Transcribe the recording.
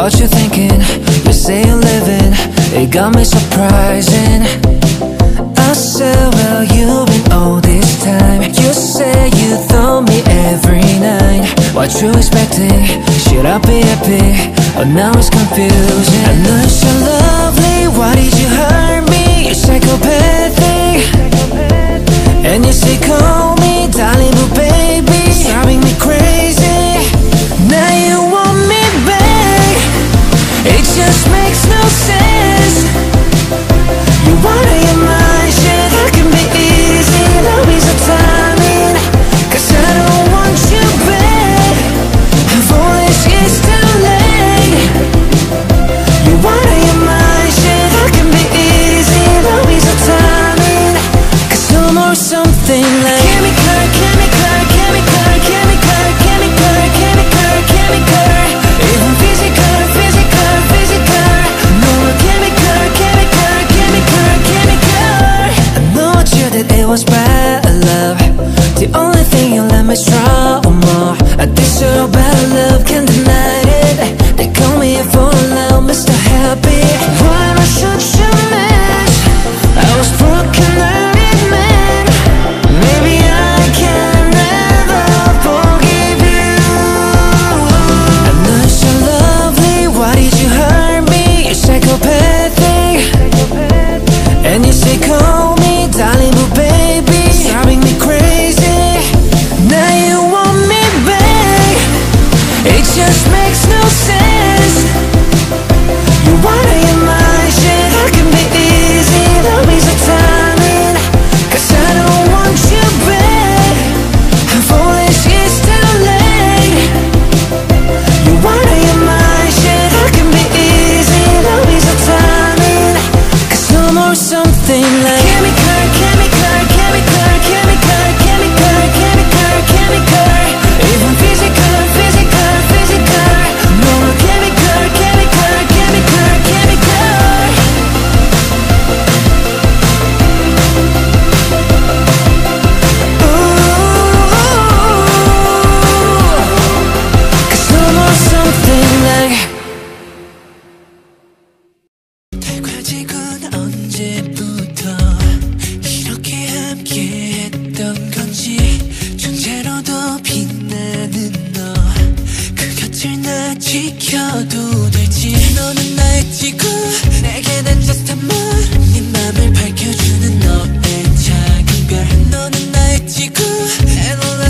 what you thinking? You say you're living, it got me surprising. I said, well, you've been all this time. You say you thought me every night. What you expecting? Should I be happy? Oh, now it's confusing. I know you're so lovely, why did you hurt me? You're psychopathic. And you say call me darling, but baby, it's driving me crazy. Now you want me back, it just makes no sense. You wanna your mind, shit, that can be easy. Love is a timing, cause I don't want you back. Foolish, it's too late. You wanna your mind, shit, that can be easy. Love is a timing, cause no more something like chemical, chemical, chemical, chemical, chemical, chemical, chemical. Even physical, physical, physical. No more chemical, chemical, chemical, chemical. I know you that it was bad love. The only thing you let me trauma. I think so bad love, can't deny it. They call me a fool now, Mr. Happy. Why am I such a mess? I was broken-hearted man. Maybe I can never forgive you. I know you're so lovely, why did you hurt me? You're psychopathic. And you say call me darling, but baby, it's driving me crazy. Now you want me back, it just makes no sense. You wanna your mind, shit, that can be easy. Love is a timing, cause I don't want you back. Foolish, it's too late. You wanna your mind, shit, that can be easy. Love is a timing, cause no more something like chemical, chemical, chemical, chemical, chemical, chemical, chemical. Even physical, physical, physical. No more chemical, chemical, chemical, chemical. Cause no more something like 가지고 언제부터 이렇게 함께했던 건지 존재로도 빛나는 너 그 곁을 나 지켜도 될지 너는 나의 지구 내게 난 just a moon 네 맘을 밝혀주는 너의 작은 별 너는 나의 지구 and all